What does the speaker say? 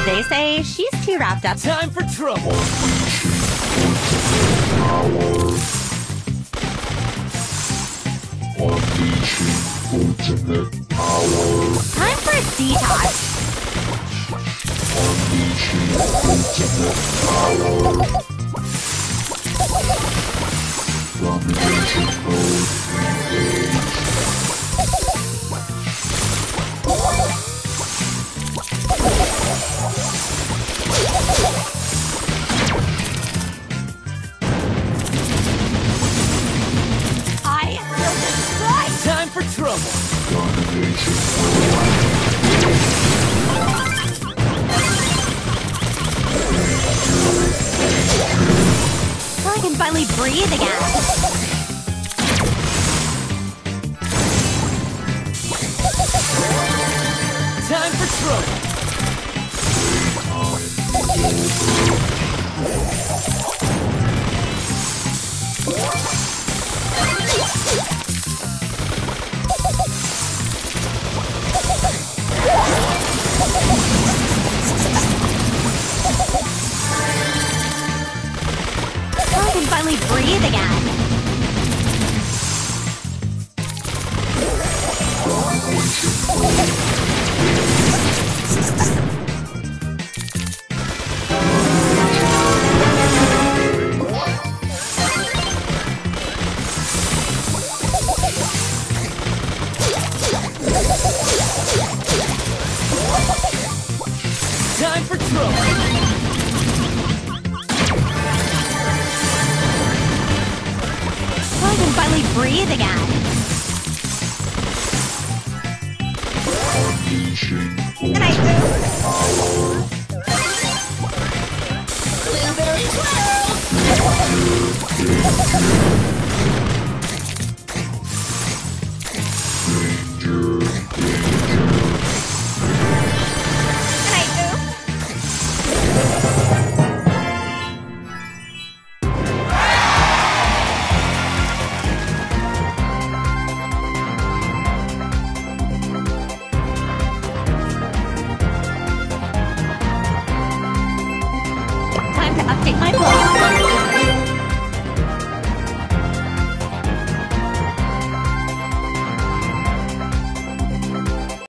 They say she's too wrapped up. Time for trouble. Ultimate power. Time for a detox. Ultimate power. Domination mode engaged. I feel destroyed. Time for trouble. Domination mode. I can finally breathe again. Time for trouble. I can finally breathe again. Time for trouble. I can finally breathe again. Unleashing Blueberry Time to update my blog.